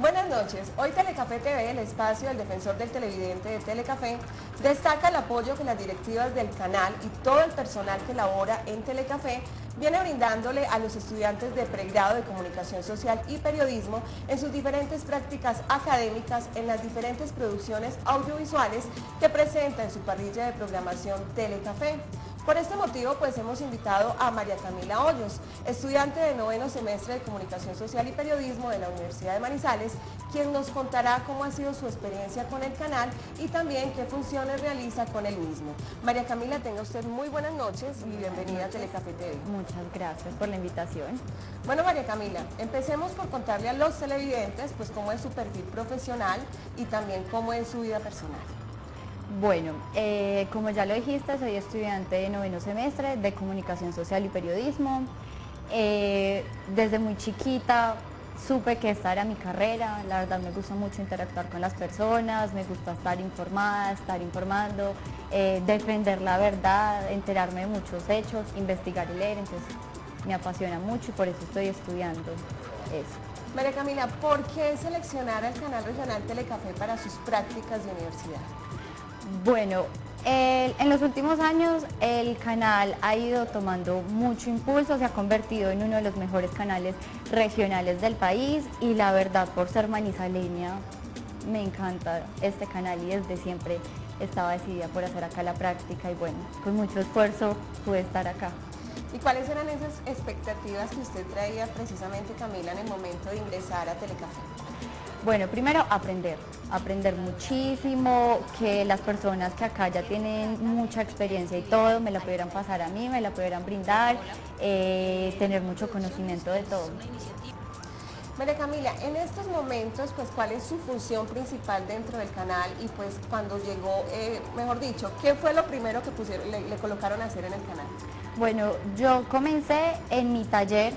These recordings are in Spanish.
Buenas noches. Hoy Telecafé TV, el espacio del defensor del televidente de Telecafé, destaca el apoyo que las directivas del canal y todo el personal que labora en Telecafé viene brindándole a los estudiantes de pregrado de Comunicación Social y Periodismo en sus diferentes prácticas académicas en las diferentes producciones audiovisuales que presenta en su parrilla de programación Telecafé. Por este motivo, pues hemos invitado a María Camila Hoyos, estudiante de noveno semestre de Comunicación Social y Periodismo de la Universidad de Manizales, quien nos contará cómo ha sido su experiencia con el canal y también qué funciones realiza con el mismo. María Camila, tenga usted muy buenas noches y bienvenida a Telecafé TV. Muchas gracias por la invitación. Bueno, María Camila, empecemos por contarle a los televidentes pues cómo es su perfil profesional y también cómo es su vida personal. Bueno, como ya lo dijiste, soy estudiante de noveno semestre de Comunicación Social y Periodismo. Desde muy chiquita supe que esta era mi carrera. La verdad me gusta mucho interactuar con las personas, me gusta estar informada, estar informando, defender la verdad, enterarme de muchos hechos, investigar y leer. Entonces me apasiona mucho y por eso estoy estudiando eso. María Camila, ¿por qué seleccionar al canal regional Telecafé para sus prácticas de universidad? Bueno, en los últimos años el canal ha ido tomando mucho impulso, se ha convertido en uno de los mejores canales regionales del país y la verdad, por ser manizaleña, me encanta este canal y desde siempre estaba decidida por hacer acá la práctica y bueno, con mucho esfuerzo pude estar acá. ¿Y cuáles eran esas expectativas que usted traía precisamente, Camila, en el momento de ingresar a Telecafé? Bueno, primero aprender muchísimo, que las personas que acá ya tienen mucha experiencia y todo, me la pudieran pasar a mí, me la pudieran brindar, tener mucho conocimiento de todo. María Camila, en estos momentos, pues, ¿cuál es su función principal dentro del canal? Y pues, cuando llegó, mejor dicho, ¿qué fue lo primero que le colocaron a hacer en el canal? Bueno, yo comencé en mi taller,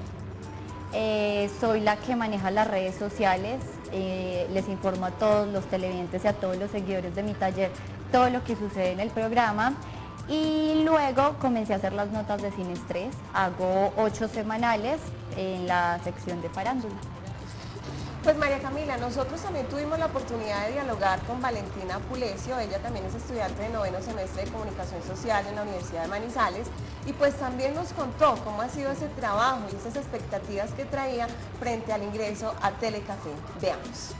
soy la que maneja las redes sociales, les informo a todos los televidentes y a todos los seguidores de mi taller todo lo que sucede en el programa y luego comencé a hacer las notas de Sin Estrés, hago 8 semanales en la sección de farándula. Pues María Camila, nosotros también tuvimos la oportunidad de dialogar con Valentina Pulesio, ella también es estudiante de noveno semestre de Comunicación Social en la Universidad de Manizales y pues también nos contó cómo ha sido ese trabajo y esas expectativas que traía frente al ingreso a Telecafé. Veamos.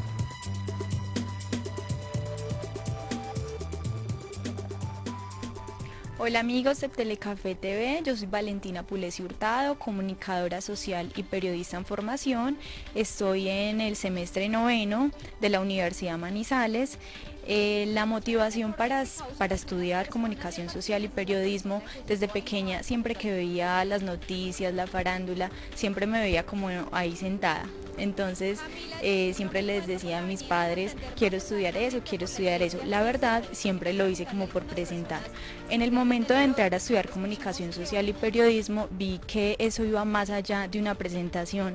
Hola amigos de Telecafé TV, yo soy Valentina Pulesio Hurtado, comunicadora social y periodista en formación. Estoy en el semestre noveno de la Universidad Manizales. La motivación para estudiar comunicación social y periodismo desde pequeña, siempre que veía las noticias, la farándula, siempre me veía como ahí sentada. Entonces siempre les decía a mis padres, quiero estudiar eso, quiero estudiar eso. La verdad, siempre lo hice como por presentar. En el momento de entrar a estudiar comunicación social y periodismo, vi que eso iba más allá de una presentación.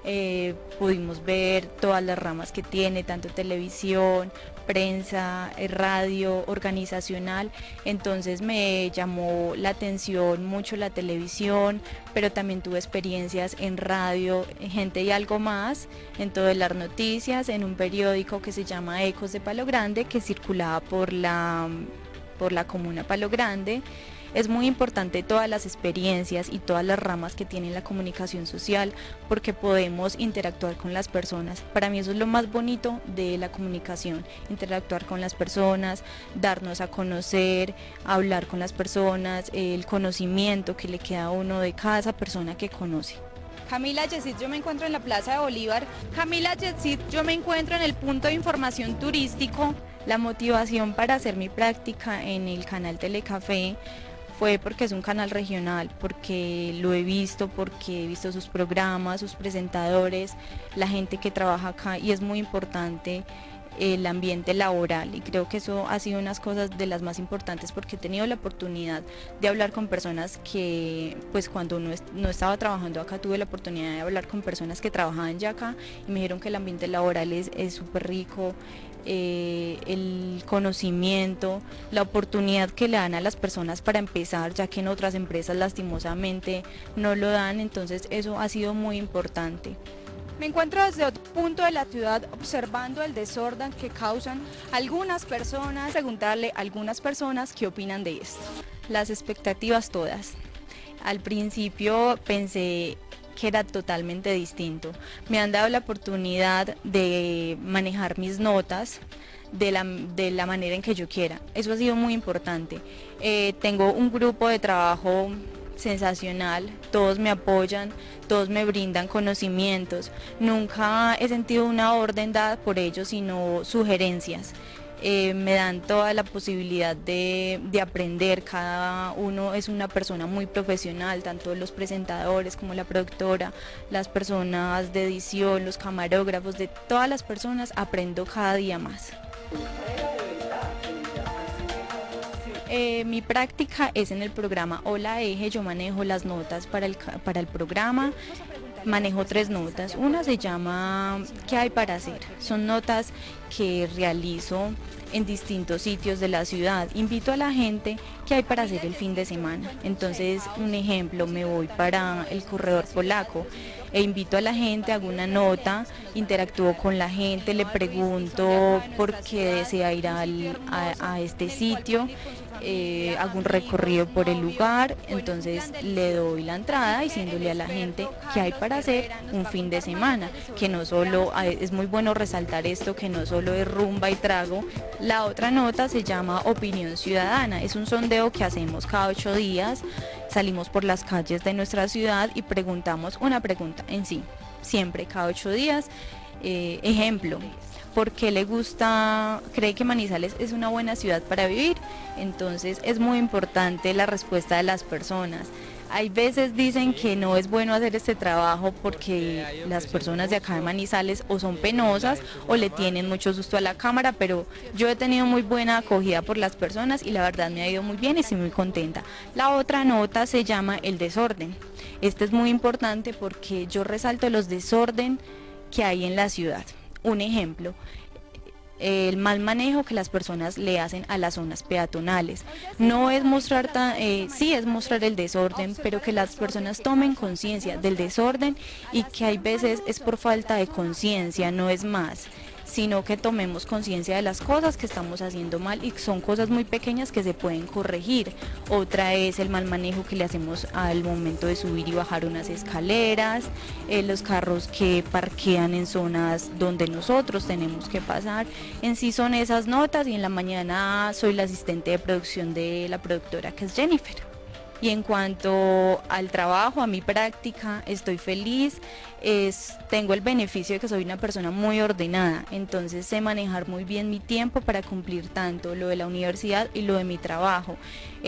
Pudimos ver todas las ramas que tiene, tanto televisión, prensa, radio, organizacional, entonces me llamó la atención mucho la televisión, pero también tuve experiencias en radio, Gente y Algo Más, en todas las noticias, en un periódico que se llama Ecos de Palo Grande, que circulaba por la comuna Palo Grande. Es muy importante todas las experiencias y todas las ramas que tiene la comunicación social porque podemos interactuar con las personas. Para mí eso es lo más bonito de la comunicación, interactuar con las personas, darnos a conocer, hablar con las personas, el conocimiento que le queda a uno de cada esa persona que conoce. Camila Yesid, yo me encuentro en la Plaza de Bolívar. Camila Yesid, yo me encuentro en el punto de información turístico. La motivación para hacer mi práctica en el canal Telecafé fue porque es un canal regional, porque lo he visto, porque he visto sus programas, sus presentadores, la gente que trabaja acá y es muy importante el ambiente laboral y creo que eso ha sido unas cosas de las más importantes porque he tenido la oportunidad de hablar con personas que pues cuando no estaba trabajando acá tuve la oportunidad de hablar con personas que trabajaban ya acá y me dijeron que el ambiente laboral es súper rico, el conocimiento, la oportunidad que le dan a las personas para empezar, ya que en otras empresas lastimosamente no lo dan, entonces eso ha sido muy importante. Me encuentro desde otro punto de la ciudad observando el desorden que causan algunas personas, preguntarle a algunas personas qué opinan de esto. Las expectativas todas. Al principio pensé que era totalmente distinto. Me han dado la oportunidad de manejar mis notas de la manera en que yo quiera. Eso ha sido muy importante. Tengo un grupo de trabajo sensacional, todos me apoyan, todos me brindan conocimientos. Nunca he sentido una orden dada por ellos, sino sugerencias. Me dan toda la posibilidad de aprender. Cada uno es una persona muy profesional, tanto los presentadores como la productora, las personas de edición, los camarógrafos, de todas las personas aprendo cada día más. Mi práctica es en el programa Hola Eje. Yo manejo las notas para el programa. Manejo 3 notas. Una se llama ¿Qué hay para hacer? Son notas que realizo en distintos sitios de la ciudad. Invito a la gente qué hay para hacer el fin de semana. Entonces, un ejemplo, me voy para el corredor polaco e invito a la gente, hago una nota, interactúo con la gente, le pregunto por qué desea ir a este sitio. Hago un recorrido por el lugar, entonces le doy la entrada diciéndole a la gente qué hay para hacer un fin de semana, que no solo, es muy bueno resaltar esto, que no solo es rumba y trago. La otra nota se llama Opinión Ciudadana, es un sondeo que hacemos cada 8 días, salimos por las calles de nuestra ciudad y preguntamos una pregunta en sí, siempre cada 8 días, ejemplo. ¿Por qué le gusta, cree que Manizales es una buena ciudad para vivir? Entonces es muy importante la respuesta de las personas. Hay veces dicen que no es bueno hacer este trabajo porque las personas de acá de Manizales o son penosas o le tienen mucho susto a la cámara, pero yo he tenido muy buena acogida por las personas y la verdad me ha ido muy bien y estoy muy contenta. La otra nota se llama El desorden. Este es muy importante porque yo resalto los desorden que hay en la ciudad. Un ejemplo, el mal manejo que las personas le hacen a las zonas peatonales. No es mostrar, sí es mostrar el desorden, pero que las personas tomen conciencia del desorden y que hay veces es por falta de conciencia, no es más, sino que tomemos conciencia de las cosas que estamos haciendo mal y son cosas muy pequeñas que se pueden corregir. Otra es el mal manejo que le hacemos al momento de subir y bajar unas escaleras, los carros que parquean en zonas donde nosotros tenemos que pasar. En sí son esas notas y en la mañana soy la asistente de producción de la productora que es Jennifer. Y en cuanto al trabajo, a mi práctica, estoy feliz, tengo el beneficio de que soy una persona muy ordenada, entonces sé manejar muy bien mi tiempo para cumplir tanto lo de la universidad y lo de mi trabajo.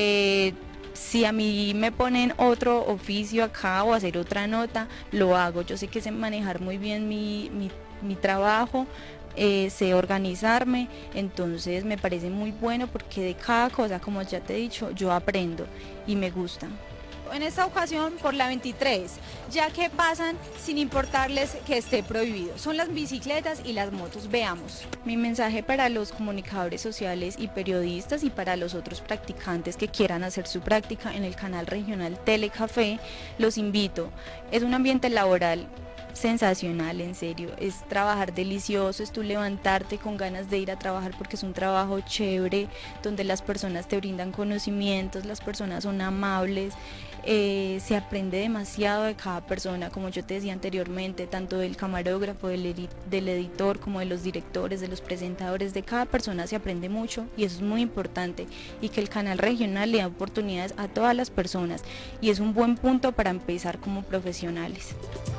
Si a mí me ponen otro oficio acá o hacer otra nota, lo hago. Yo sé que sé manejar muy bien mi trabajo. Sé organizarme, entonces me parece muy bueno porque de cada cosa, como ya te he dicho, yo aprendo y me gusta. En esta ocasión por la 23, ya que pasan sin importarles que esté prohibido. Son las bicicletas y las motos, veamos. Mi mensaje para los comunicadores sociales y periodistas y para los otros practicantes que quieran hacer su práctica en el canal regional Telecafé, los invito. Es un ambiente laboral sensacional, en serio, es trabajar delicioso, es tú levantarte con ganas de ir a trabajar porque es un trabajo chévere, donde las personas te brindan conocimientos, las personas son amables, se aprende demasiado de cada persona, como yo te decía anteriormente, tanto del camarógrafo, del editor, como de los directores, de los presentadores, de cada persona se aprende mucho y eso es muy importante y que el canal regional le da oportunidades a todas las personas y es un buen punto para empezar como profesionales.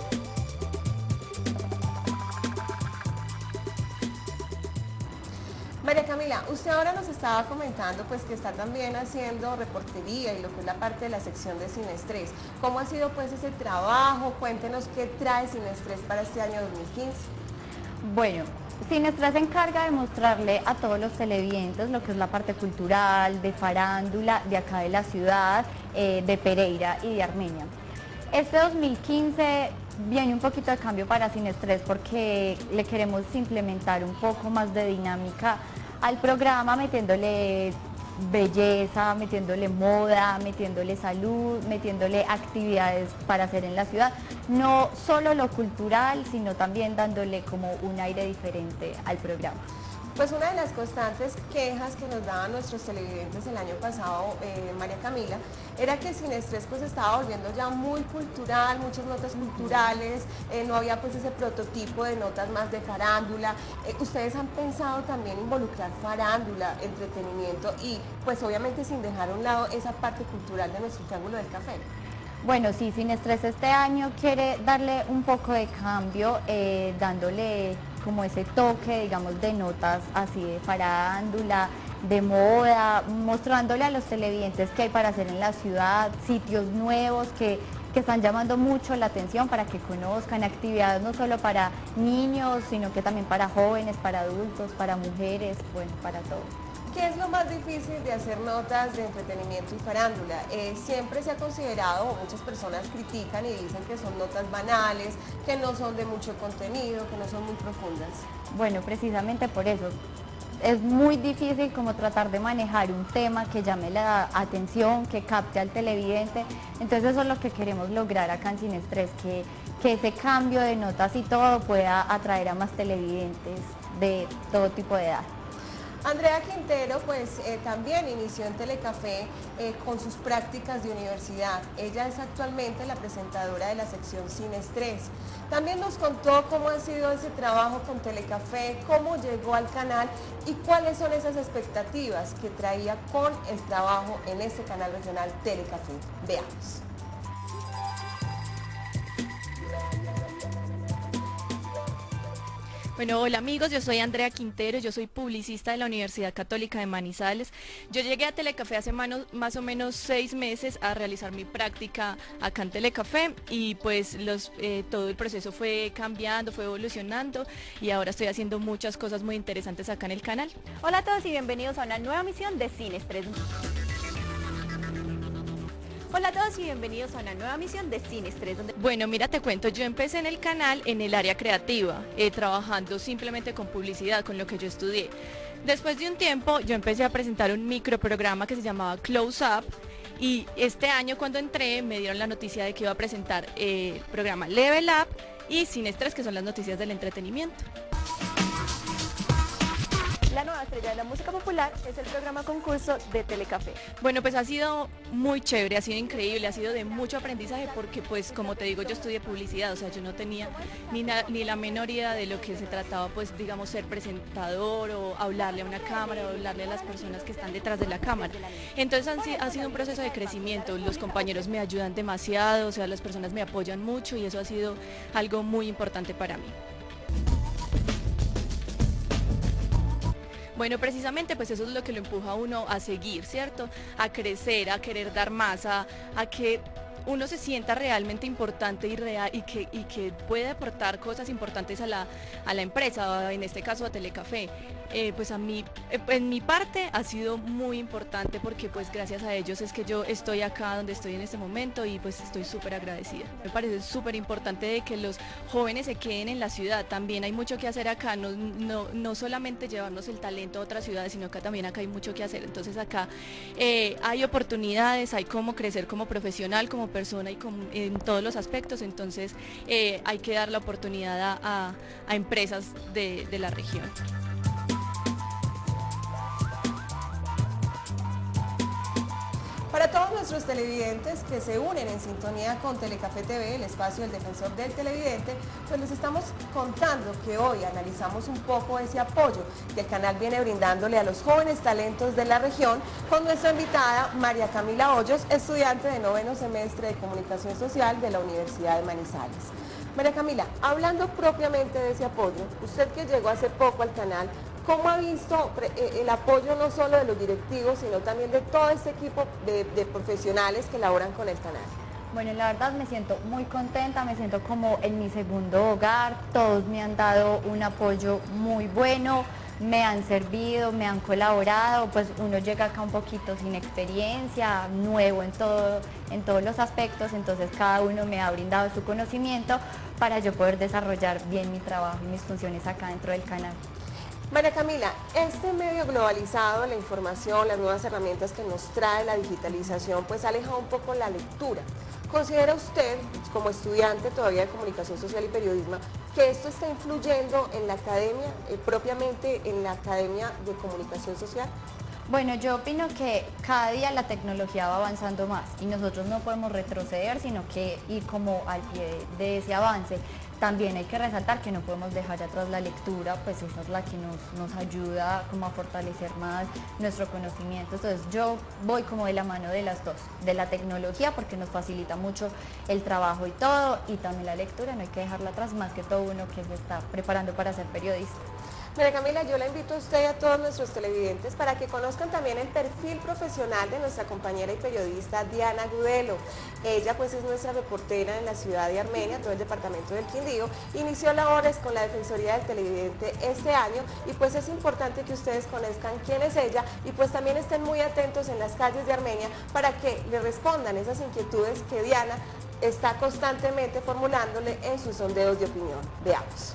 María Camila, usted ahora nos estaba comentando pues que está también haciendo reportería y lo que es la parte de la sección de Sin Estrés. ¿Cómo ha sido pues ese trabajo? Cuéntenos qué trae Sin Estrés para este año 2015. Bueno, Sin Estrés se encarga de mostrarle a todos los televidentes lo que es la parte cultural, de farándula, de acá de la ciudad, de Pereira y de Armenia. Este 2015 viene un poquito de cambio para Sin Estrés porque le queremos implementar un poco más de dinámica al programa, metiéndole belleza, metiéndole moda, metiéndole salud, metiéndole actividades para hacer en la ciudad. No solo lo cultural, sino también dándole como un aire diferente al programa. Pues una de las constantes quejas que nos daban nuestros televidentes el año pasado, María Camila, era que Sin Estrés pues estaba volviendo ya muy cultural, muchas notas culturales, no había pues ese prototipo de notas más de farándula. ¿Ustedes han pensado también involucrar farándula, entretenimiento y pues obviamente sin dejar a un lado esa parte cultural de nuestro Triángulo del Café? Bueno, sí, Sin Estrés este año quiere darle un poco de cambio, dándole como ese toque, digamos, de notas así de farándula, de moda, mostrándole a los televidentes qué hay para hacer en la ciudad, sitios nuevos que están llamando mucho la atención para que conozcan, actividades no solo para niños, sino que también para jóvenes, para adultos, para mujeres, bueno, para todos. ¿Qué es lo más difícil de hacer notas de entretenimiento y farándula? Siempre se ha considerado, o muchas personas critican y dicen que son notas banales, que no son de mucho contenido, que no son muy profundas. Bueno, precisamente por eso. Es muy difícil como tratar de manejar un tema que llame la atención, que capte al televidente. Entonces eso es lo que queremos lograr acá en Sin Estrés, que ese cambio de notas y todo pueda atraer a más televidentes de todo tipo de edad. Andrea Quintero pues también inició en Telecafé con sus prácticas de universidad. Ella es actualmente la presentadora de la sección Sin Estrés. También nos contó cómo ha sido ese trabajo con Telecafé, cómo llegó al canal y cuáles son esas expectativas que traía con el trabajo en este canal regional Telecafé. Veamos. Bueno, hola amigos, yo soy Andrea Quintero, yo soy publicista de la Universidad Católica de Manizales. Yo llegué a Telecafé hace más o menos 6 meses a realizar mi práctica acá en Telecafé y pues todo el proceso fue cambiando, fue evolucionando y ahora estoy haciendo muchas cosas muy interesantes acá en el canal. Hola a todos y bienvenidos a una nueva emisión de Sin Estrés. Hola a todos y bienvenidos a una nueva emisión de Sin Estrés. Bueno, mira, te cuento, yo empecé en el canal en el área creativa, trabajando simplemente con publicidad, con lo que yo estudié. Después de un tiempo, yo empecé a presentar un microprograma que se llamaba Close Up y este año cuando entré me dieron la noticia de que iba a presentar el programa Level Up y Sin Estrés, que son las noticias del entretenimiento. La nueva estrella de la música popular es el programa concurso de Telecafé. Bueno, pues ha sido muy chévere, ha sido increíble, ha sido de mucho aprendizaje porque pues como te digo yo estudié publicidad, o sea yo no tenía ni la menor idea de lo que se trataba pues digamos ser presentador o hablarle a una cámara o hablarle a las personas que están detrás de la cámara. Entonces ha sido un proceso de crecimiento, los compañeros me ayudan demasiado, o sea las personas me apoyan mucho y eso ha sido algo muy importante para mí. Bueno, precisamente pues eso es lo que lo empuja a uno a seguir, ¿cierto? A crecer, a querer dar más, a que uno se sienta realmente importante y real y que puede aportar cosas importantes a la empresa, en este caso a Telecafé. Pues a mí, en mi parte ha sido muy importante porque pues gracias a ellos es que yo estoy acá donde estoy en este momento y pues estoy súper agradecida. Me parece súper importante de que los jóvenes se queden en la ciudad, también hay mucho que hacer acá, no solamente llevarnos el talento a otras ciudades, sino que también acá hay mucho que hacer, entonces acá hay oportunidades, hay cómo crecer como profesional, como persona y en todos los aspectos, entonces hay que dar la oportunidad a empresas de la región. Para todos nuestros televidentes que se unen en sintonía con Telecafé TV, el espacio del defensor del televidente, pues les estamos contando que hoy analizamos un poco ese apoyo que el canal viene brindándole a los jóvenes talentos de la región con nuestra invitada María Camila Hoyos, estudiante de 9º semestre de Comunicación Social de la Universidad de Manizales. María Camila, hablando propiamente de ese apoyo, usted que llegó hace poco al canal, ¿cómo ha visto el apoyo no solo de los directivos, sino también de todo este equipo de profesionales que laboran con el canal? Bueno, la verdad me siento muy contenta, me siento como en mi segundo hogar, todos me han dado un apoyo muy bueno, me han servido, me han colaborado, pues uno llega acá un poquito sin experiencia, nuevo en todos los aspectos, entonces cada uno me ha brindado su conocimiento para yo poder desarrollar bien mi trabajo y mis funciones acá dentro del canal. María Camila, este medio globalizado, la información, las nuevas herramientas que nos trae la digitalización, pues ha alejado un poco la lectura. ¿Considera usted, como estudiante todavía de Comunicación Social y Periodismo, que esto está influyendo en la academia, propiamente en la Academia de Comunicación Social? Bueno, yo opino que cada día la tecnología va avanzando más y nosotros no podemos retroceder, sino que ir como al pie de ese avance. También hay que resaltar que no podemos dejar atrás la lectura, pues esa es la que nos ayuda como a fortalecer más nuestro conocimiento. Entonces yo voy como de la mano de las dos, de la tecnología porque nos facilita mucho el trabajo y todo, y también la lectura, no hay que dejarla atrás, más que todo uno que se está preparando para ser periodista. María Camila, yo la invito a usted y a todos nuestros televidentes para que conozcan también el perfil profesional de nuestra compañera y periodista Diana Agudelo. Ella pues es nuestra reportera en la ciudad de Armenia, todo el departamento del Quindío. Inició labores con la Defensoría del Televidente este año y pues es importante que ustedes conozcan quién es ella y pues también estén muy atentos en las calles de Armenia para que le respondan esas inquietudes que Diana está constantemente formulándole en sus sondeos de opinión. Veamos.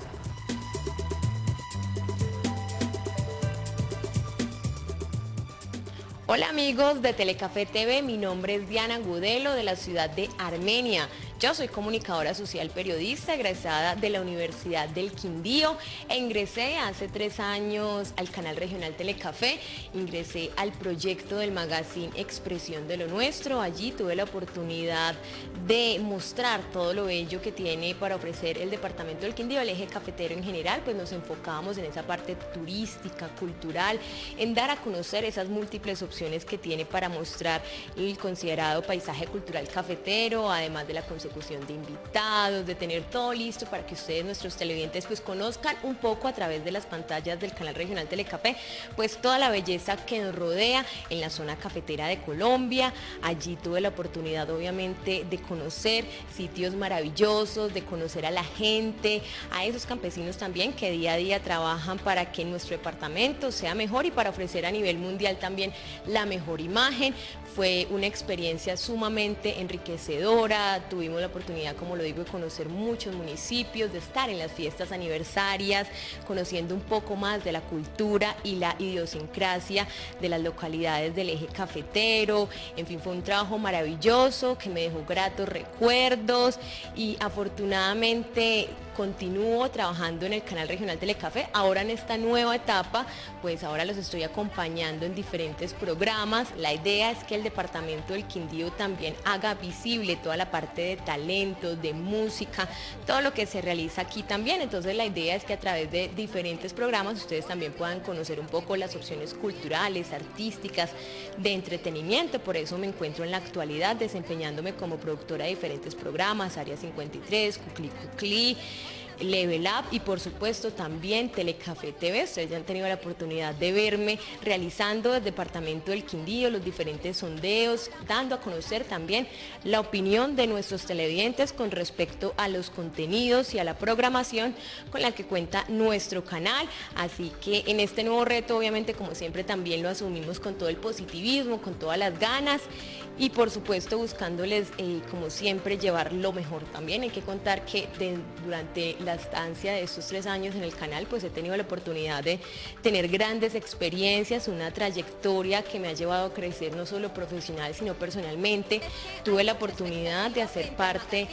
Hola amigos de Telecafé TV, mi nombre es Diana Agudelo de la ciudad de Armenia. Yo soy comunicadora social periodista egresada de la Universidad del Quindío e ingresé hace 3 años al canal regional Telecafé, ingresé al proyecto del magazine Expresión de lo Nuestro. Allí tuve la oportunidad de mostrar todo lo bello que tiene para ofrecer el departamento del Quindío, el eje cafetero en general, pues nos enfocábamos en esa parte turística, cultural, en dar a conocer esas múltiples opciones que tiene para mostrar el considerado paisaje cultural cafetero, además de la consecución de invitados, de tener todo listo para que ustedes, nuestros televidentes, pues conozcan un poco a través de las pantallas del canal regional Telecafé, pues toda la belleza que nos rodea en la zona cafetera de Colombia. Allí tuve la oportunidad obviamente de conocer sitios maravillosos, de conocer a la gente, a esos campesinos también que día a día trabajan para que nuestro departamento sea mejor y para ofrecer a nivel mundial también la mejor imagen. Fue una experiencia sumamente enriquecedora, tuvimos la oportunidad, como lo digo, de conocer muchos municipios, de estar en las fiestas aniversarias, conociendo un poco más de la cultura y la idiosincrasia de las localidades del eje cafetero. En fin, fue un trabajo maravilloso que me dejó gratos recuerdos y afortunadamente continúo trabajando en el canal regional Telecafé. Ahora en esta nueva etapa, pues ahora los estoy acompañando en diferentes programas. La idea es que el departamento del Quindío también haga visible toda la parte de talentos, de música, todo lo que se realiza aquí también. Entonces la idea es que a través de diferentes programas ustedes también puedan conocer un poco las opciones culturales, artísticas, de entretenimiento. Por eso me encuentro en la actualidad desempeñándome como productora de diferentes programas, Área 53, Cuclí Cuclí, Level Up y por supuesto también Telecafé TV. Ustedes ya han tenido la oportunidad de verme realizando desde el departamento del Quindío los diferentes sondeos, dando a conocer también la opinión de nuestros televidentes con respecto a los contenidos y a la programación con la que cuenta nuestro canal. Así que en este nuevo reto obviamente, como siempre, también lo asumimos con todo el positivismo, con todas las ganas y por supuesto buscándoles como siempre llevar lo mejor. También hay que contar que durante la estancia de estos 3 años en el canal pues he tenido la oportunidad de tener grandes experiencias, una trayectoria que me ha llevado a crecer no solo profesional sino personalmente. Tuve la oportunidad de hacer parte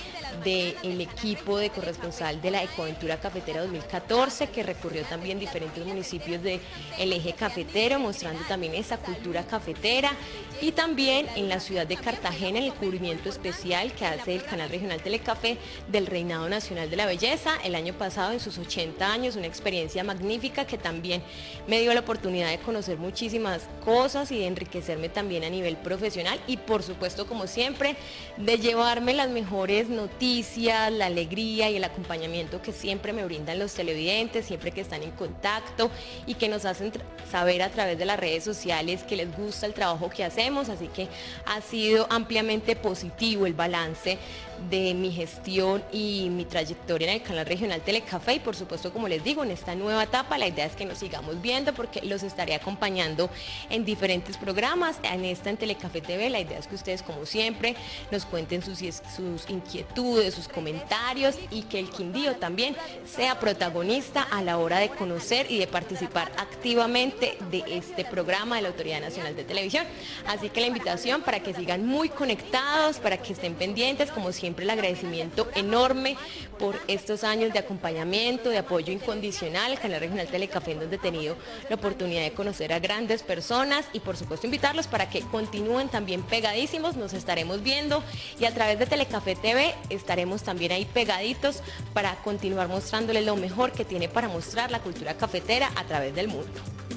del equipo de corresponsal de la Ecoaventura Cafetera 2014 que recorrió también diferentes municipios del eje cafetero mostrando también esa cultura cafetera, y también en la ciudad de Cartagena el cubrimiento especial que hace el canal regional Telecafé del Reinado Nacional de la Belleza el año pasado en sus 80 años, una experiencia magnífica que también me dio la oportunidad de conocer muchísimas cosas y de enriquecerme también a nivel profesional y por supuesto, como siempre, de llevarme las mejores noticias, la alegría y el acompañamiento que siempre me brindan los televidentes, siempre que están en contacto y que nos hacen saber a través de las redes sociales que les gusta el trabajo que hacemos. Así que ha sido ampliamente positivo el balance de mi gestión y mi trayectoria en el canal regional Telecafé, y por supuesto, como les digo, en esta nueva etapa la idea es que nos sigamos viendo porque los estaré acompañando en diferentes programas. En Telecafé TV la idea es que ustedes, como siempre, nos cuenten sus inquietudes, sus comentarios, y que el Quindío también sea protagonista a la hora de conocer y de participar activamente de este programa de la Autoridad Nacional de Televisión. Así que la invitación para que sigan muy conectados, para que estén pendientes. Como siempre, el agradecimiento enorme por estos años de acompañamiento, de apoyo incondicional al canal regional Telecafé, en donde he tenido la oportunidad de conocer a grandes personas, y por supuesto invitarlos para que continúen también pegadísimos. Nos estaremos viendo, y a través de Telecafé TV estaremos también ahí pegaditos para continuar mostrándoles lo mejor que tiene para mostrar la cultura cafetera a través del mundo.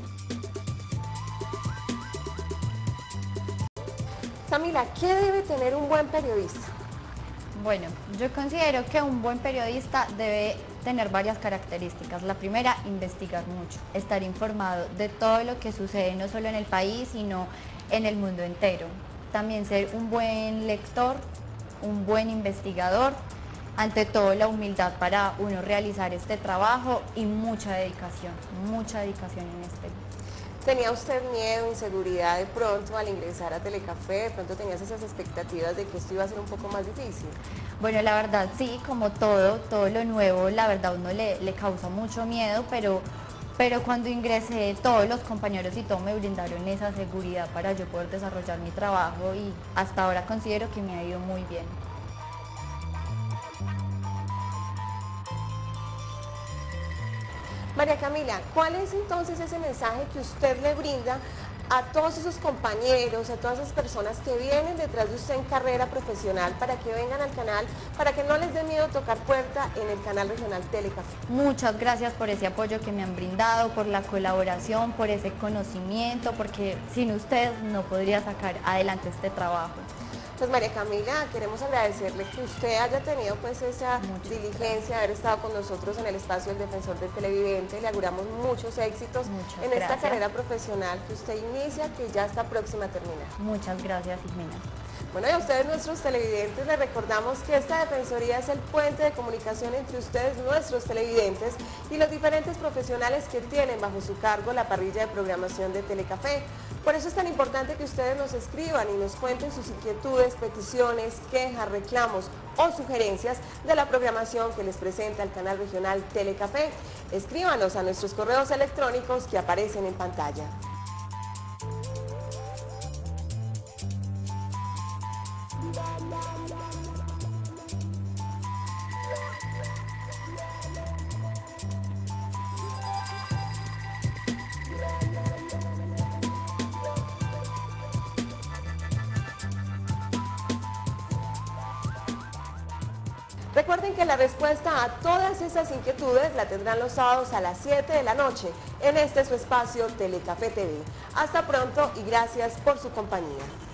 Camila, ¿qué debe tener un buen periodista? Bueno, yo considero que un buen periodista debe tener varias características. La primera, investigar mucho, estar informado de todo lo que sucede no solo en el país, sino en el mundo entero. También ser un buen lector, un buen investigador, ante todo la humildad para uno realizar este trabajo, y mucha dedicación en este. ¿Tenía usted miedo, inseguridad de pronto al ingresar a Telecafé? ¿De pronto tenías esas expectativas de que esto iba a ser un poco más difícil? Bueno, la verdad sí, como todo lo nuevo, la verdad uno le causa mucho miedo, pero cuando ingresé, todos los compañeros y todo me brindaron esa seguridad para yo poder desarrollar mi trabajo, y hasta ahora considero que me ha ido muy bien. María Camila, ¿cuál es entonces ese mensaje que usted le brinda a todos esos compañeros, a todas esas personas que vienen detrás de usted en carrera profesional, para que vengan al canal, para que no les dé miedo tocar puerta en el canal regional Telecafé? Muchas gracias por ese apoyo que me han brindado, por la colaboración, por ese conocimiento, porque sin ustedes no podría sacar adelante este trabajo. Pues María Camila, queremos agradecerle que usted haya tenido pues esa diligencia de haber estado con nosotros en el espacio del Defensor del Televidente. Le auguramos muchos éxitos en esta carrera profesional que usted inicia, que ya está próxima a terminar. Muchas gracias, Ismena. Bueno, y a ustedes, nuestros televidentes, les recordamos que esta Defensoría es el puente de comunicación entre ustedes, nuestros televidentes, y los diferentes profesionales que tienen bajo su cargo la parrilla de programación de Telecafé. Por eso es tan importante que ustedes nos escriban y nos cuenten sus inquietudes, peticiones, quejas, reclamos o sugerencias de la programación que les presenta el canal regional Telecafé. Escríbanos a nuestros correos electrónicos que aparecen en pantalla. Recuerden que la respuesta a todas esas inquietudes la tendrán los sábados a las 7 de la noche en este su espacio Telecafé TV. Hasta pronto y gracias por su compañía.